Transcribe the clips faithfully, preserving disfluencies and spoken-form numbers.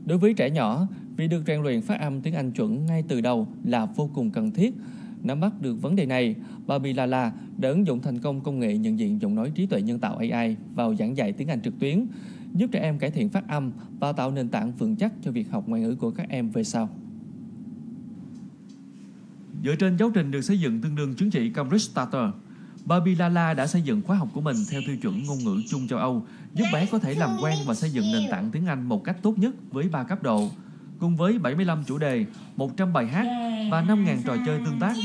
Đối với trẻ nhỏ, việc được rèn luyện phát âm tiếng Anh chuẩn ngay từ đầu là vô cùng cần thiết. Nắm bắt được vấn đề này, Babilala đã ứng dụng thành công công nghệ nhận diện giọng nói trí tuệ nhân tạo A I vào giảng dạy tiếng Anh trực tuyến, giúp trẻ em cải thiện phát âm và tạo nền tảng vững chắc cho việc học ngoại ngữ của các em về sau. Dựa trên giáo trình được xây dựng tương đương chứng chỉ Cambridge Starter, Babilala đã xây dựng khóa học của mình theo tiêu chuẩn ngôn ngữ chung châu Âu, giúp bé có thể làm quen và xây dựng nền tảng tiếng Anh một cách tốt nhất với ba cấp độ, cùng với bảy mươi lăm chủ đề, một trăm bài hát và năm nghìn trò chơi tương tác.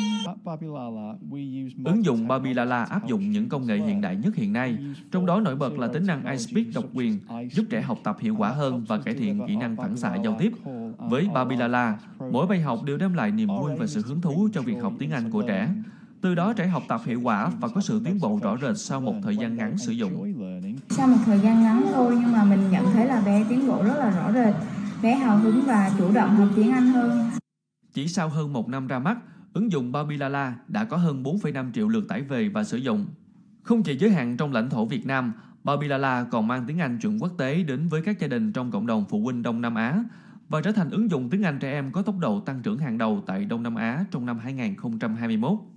Ứng dụng Babilala áp dụng những công nghệ hiện đại nhất hiện nay, trong đó nổi bật là tính năng iSpeak độc quyền, giúp trẻ học tập hiệu quả hơn và cải thiện kỹ năng phản xạ giao tiếp. Với Babilala, mỗi bài học đều đem lại niềm vui và sự hứng thú trong việc học tiếng Anh của trẻ. Từ đó trẻ học tập hiệu quả và có sự tiến bộ rõ rệt sau một thời gian ngắn sử dụng. Sau một thời gian ngắn thôi nhưng mà mình nhận thấy là bé tiến bộ rất là rõ rệt, bé hào hứng và chủ động học tiếng Anh hơn. Chỉ sau hơn một năm ra mắt, ứng dụng Babilala đã có hơn bốn phẩy năm triệu lượt tải về và sử dụng. Không chỉ giới hạn trong lãnh thổ Việt Nam, Babilala còn mang tiếng Anh chuẩn quốc tế đến với các gia đình trong cộng đồng phụ huynh Đông Nam Á và trở thành ứng dụng tiếng Anh trẻ em có tốc độ tăng trưởng hàng đầu tại Đông Nam Á trong năm hai nghìn không trăm hai mươi mốt.